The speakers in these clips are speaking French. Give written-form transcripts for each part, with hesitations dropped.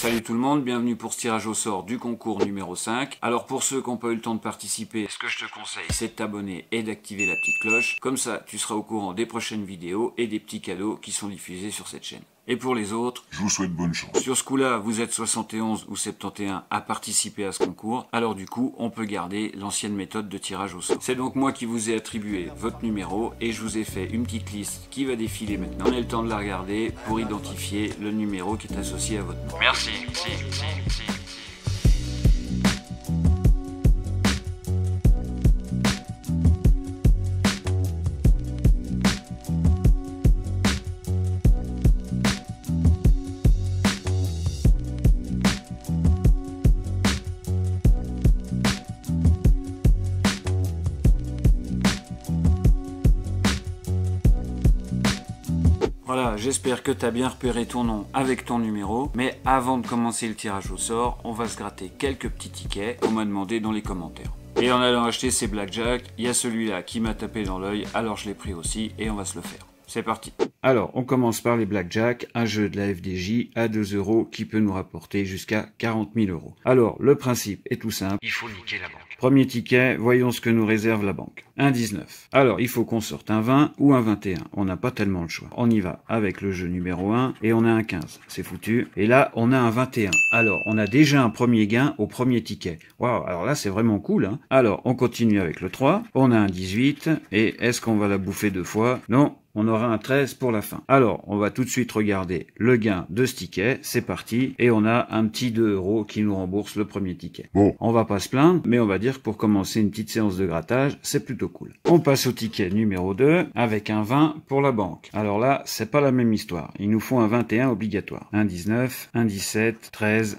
Salut tout le monde, bienvenue pour ce tirage au sort du concours numéro 5. Alors pour ceux qui n'ont pas eu le temps de participer, ce que je te conseille, c'est de t'abonner et d'activer la petite cloche. Comme ça, tu seras au courant des prochaines vidéos et des petits cadeaux qui sont diffusés sur cette chaîne. Et pour les autres, je vous souhaite bonne chance. Sur ce coup-là, vous êtes 71 ou 71 à participer à ce concours. Alors du coup, on peut garder l'ancienne méthode de tirage au sort. C'est donc moi qui vous ai attribué votre numéro et je vous ai fait une petite liste qui va défiler maintenant. Prenez le temps de la regarder pour identifier le numéro qui est associé à votre nom. Merci. Voilà, j'espère que tu as bien repéré ton nom avec ton numéro. Mais avant de commencer le tirage au sort, on va se gratter quelques petits tickets qu'on m'a demandé dans les commentaires. Et en allant acheter ces blackjack, il y a celui-là qui m'a tapé dans l'œil, alors je l'ai pris aussi et on va se le faire. C'est parti. Alors, on commence par les blackjack, un jeu de la FDJ à 2 € qui peut nous rapporter jusqu'à 40 000 €. Alors, le principe est tout simple. Il faut niquer la banque. Premier ticket, voyons ce que nous réserve la banque. Un 19. Alors, il faut qu'on sorte un 20 ou un 21. On n'a pas tellement le choix. On y va avec le jeu numéro 1 et on a un 15. C'est foutu. Et là, on a un 21. Alors, on a déjà un premier gain au premier ticket. Waouh, alors là, c'est vraiment cool, hein. Alors, on continue avec le 3. On a un 18. Et est-ce qu'on va la bouffer 2 fois? Non. On aura un 13 pour la fin. Alors, on va tout de suite regarder le gain de ce ticket. C'est parti. Et on a un petit 2 € qui nous rembourse le premier ticket. Bon. On va pas se plaindre, mais on va dire que pour commencer une petite séance de grattage, c'est plutôt cool. On passe au ticket numéro 2 avec un 20 pour la banque. Alors là, c'est pas la même histoire. Il nous faut un 21 obligatoire. Un 19, un 17, 13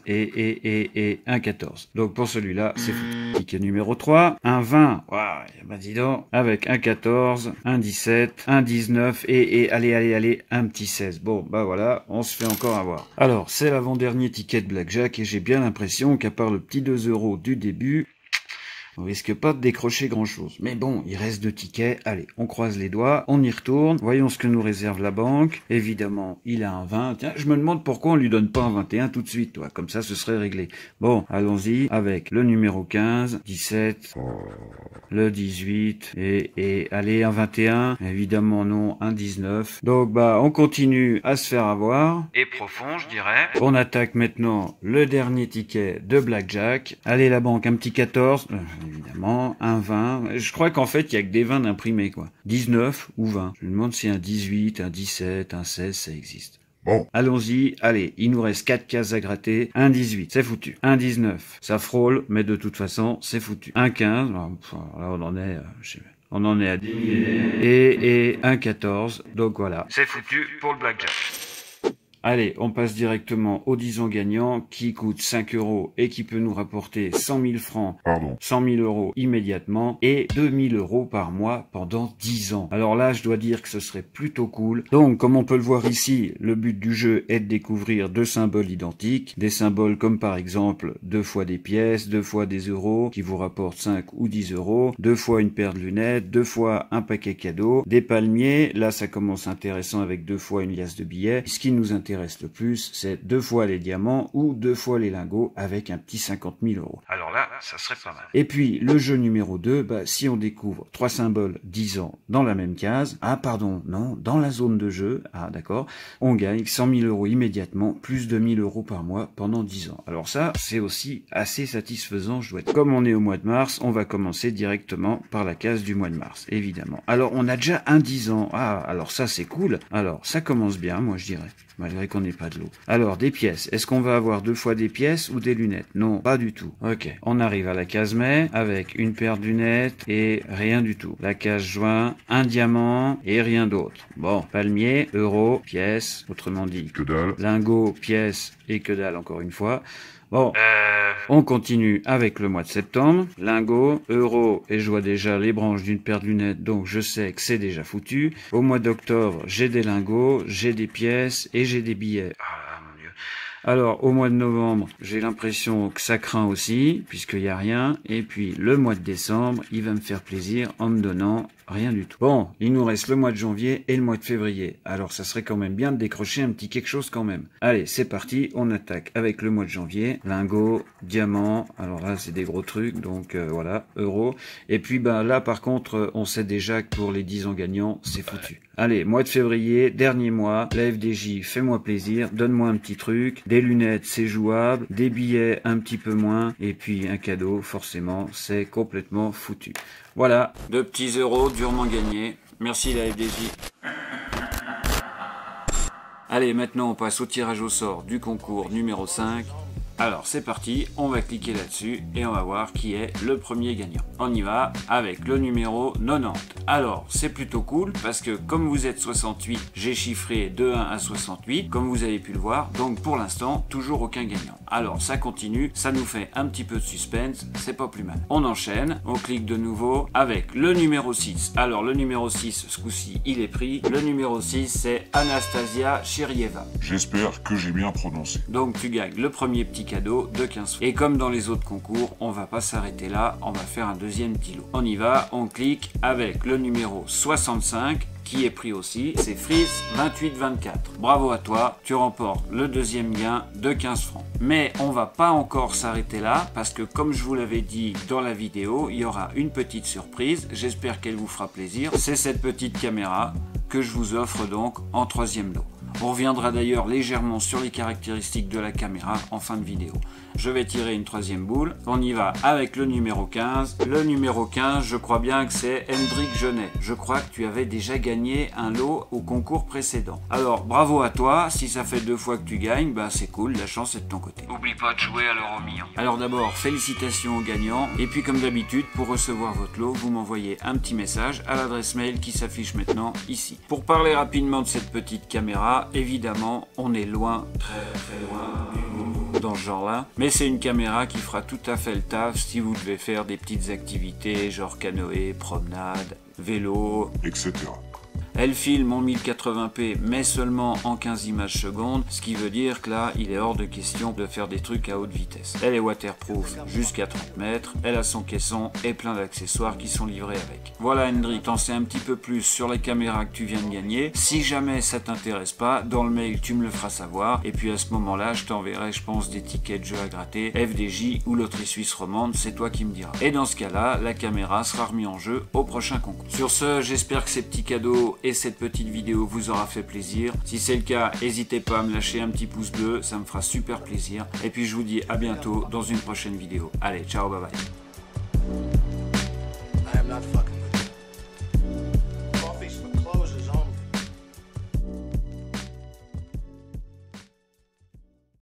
et un 14. Donc pour celui-là, c'est foutu. Ticket numéro 3, un 20. Waouh, bah dis donc. Avec un 14, un 17, un 19. Et allez, un petit 16. Bon, bah voilà, on se fait encore avoir. Alors, c'est l'avant-dernier ticket de blackjack et j'ai bien l'impression qu'à part le petit 2 € du début, on risque pas de décrocher grand chose. Mais bon, il reste 2 tickets. Allez, on croise les doigts, on y retourne. Voyons ce que nous réserve la banque. Évidemment, il a un 20. Tiens, je me demande pourquoi on lui donne pas un 21 tout de suite, toi. Comme ça, ce serait réglé. Bon, allons-y avec le numéro 15, 17, le 18 et allez, un 21. Évidemment, non, un 19. Donc, bah, on continue à se faire avoir. Et profond, je dirais. On attaque maintenant le dernier ticket de blackjack. Allez, la banque, un petit 14. Évidemment, un 20. Je crois qu'en fait, il y a que des 20 d'imprimés, quoi. 19 ou 20. Je me demande si un 18, un 17, un 16, ça existe. Bon. Allons-y, allez, il nous reste 4 cases à gratter. Un 18, c'est foutu. Un 19, ça frôle, mais de toute façon, c'est foutu. Un 15, là on en est, on en est à des millénaires. Et un 14, donc voilà. C'est foutu pour le blackjack. Allez, on passe directement au 10 ans gagnant qui coûte 5 € et qui peut nous rapporter 100 000 francs, 100 000 € immédiatement et 2 000 € par mois pendant 10 ans. Alors là, je dois dire que ce serait plutôt cool. Donc, comme on peut le voir ici, le but du jeu est de découvrir 2 symboles identiques. Des symboles comme par exemple 2 fois des pièces, 2 fois des euros qui vous rapportent 5 ou 10 €, 2 fois une paire de lunettes, 2 fois un paquet cadeau, des palmiers. Là, ça commence intéressant avec 2 fois une liasse de billets. Ce qui nous intéresse le plus, c'est 2 fois les diamants ou 2 fois les lingots avec un petit 50 000 €. Alors là, ça serait pas mal. Et puis, le jeu numéro 2, bah, si on découvre 3 symboles 10 ans dans la même case, dans la zone de jeu, d'accord, on gagne 100 000 € immédiatement, plus 2 000 € par mois pendant 10 ans. Alors ça, c'est aussi assez satisfaisant, je dois dire. Comme on est au mois de mars, on va commencer directement par la case du mois de mars, évidemment. Alors, on a déjà un 10 ans. Ah, alors ça, c'est cool. Alors, ça commence bien, moi, je dirais. Malgré qu'on n'ait pas de l'eau. Alors, des pièces. Est-ce qu'on va avoir 2 fois des pièces ou des lunettes? Non, pas du tout. Ok. On arrive à la case mai avec une paire de lunettes et rien du tout. La case juin, un diamant et rien d'autre. Bon, palmier, euro, pièce, autrement dit. Que dalle. Lingot, pièce et que dalle encore une fois. Bon, on continue avec le mois de septembre. Lingot, euro, et je vois déjà les branches d'une paire de lunettes, donc je sais que c'est déjà foutu. Au mois d'octobre, j'ai des lingots, j'ai des pièces et j'ai des billets. Ah mon Dieu. Alors, au mois de novembre, j'ai l'impression que ça craint aussi, puisqu'il n'y a rien. Et puis, le mois de décembre, il va me faire plaisir en me donnant rien du tout. Bon, il nous reste le mois de janvier et le mois de février. Alors, ça serait quand même bien de décrocher un petit quelque chose quand même. Allez, c'est parti, on attaque avec le mois de janvier. Lingot, diamant, alors là, c'est des gros trucs, donc voilà, euro. Et puis, bah là, par contre, on sait déjà que pour les 10 ans gagnants, c'est foutu. Allez, mois de février, dernier mois, la FDJ, fais-moi plaisir, donne-moi un petit truc, des lunettes, c'est jouable, des billets, un petit peu moins, et puis un cadeau, forcément, c'est complètement foutu. Voilà, 2 petits euros durement gagnés. Merci la FDJ. Allez, maintenant on passe au tirage au sort du concours numéro 5. Alors c'est parti, on va cliquer là-dessus et on va voir qui est le premier gagnant. On y va avec le numéro 90. Alors c'est plutôt cool parce que comme vous êtes 68, j'ai chiffré de 1 à 68, comme vous avez pu le voir. Donc pour l'instant, toujours aucun gagnant. Alors ça continue, ça nous fait un petit peu de suspense, c'est pas plus mal. On enchaîne, on clique de nouveau avec le numéro 6. Alors le numéro 6, ce coup-ci, il est pris. Le numéro 6, c'est Anastasia Chirieva. J'espère que j'ai bien prononcé. Donc tu gagnes le premier petit cadeau de 15 francs. Et comme dans les autres concours, on va pas s'arrêter là, on va faire un deuxième petit lot. On y va, on clique avec le numéro 65 qui est pris aussi, c'est Fritz 2824. Bravo à toi, tu remportes le deuxième gain de 15 francs. Mais on va pas encore s'arrêter là parce que comme je vous l'avais dit dans la vidéo, il y aura une petite surprise, j'espère qu'elle vous fera plaisir. C'est cette petite caméra que je vous offre donc en troisième lot. On reviendra d'ailleurs légèrement sur les caractéristiques de la caméra en fin de vidéo. Je vais tirer une troisième boule. On y va avec le numéro 15. Le numéro 15, je crois bien que c'est Hendrik Genet. Je crois que tu avais déjà gagné un lot au concours précédent. Alors, bravo à toi. Si ça fait 2 fois que tu gagnes, bah c'est cool, la chance est de ton côté. N'oublie pas de jouer à l'euro million. Alors d'abord, félicitations aux gagnants. Et puis comme d'habitude, pour recevoir votre lot, vous m'envoyez un petit message à l'adresse mail qui s'affiche maintenant ici. Pour parler rapidement de cette petite caméra, évidemment, on est loin, très loin du GoPro dans ce genre-là. Mais c'est une caméra qui fera tout à fait le taf si vous devez faire des petites activités genre canoë, promenade, vélo, etc. Elle filme en 1080p mais seulement en 15 images secondes, ce qui veut dire que là il est hors de question de faire des trucs à haute vitesse. Elle est waterproof jusqu'à 30 mètres, elle a son caisson et plein d'accessoires qui sont livrés avec. Voilà Hendrik, t'en sais un petit peu plus sur les caméras que tu viens de gagner. Si jamais ça t'intéresse pas, dans le mail tu me le feras savoir et puis à ce moment là je t'enverrai je pense des tickets de jeux à gratter, FDJ ou loterie suisse romande, c'est toi qui me diras. Et dans ce cas là, la caméra sera remise en jeu au prochain concours. Sur ce, j'espère que ces petits cadeaux et cette petite vidéo vous aura fait plaisir. Si c'est le cas, n'hésitez pas à me lâcher un petit pouce bleu, ça me fera super plaisir. Et puis je vous dis à bientôt dans une prochaine vidéo. Allez, ciao, bye bye.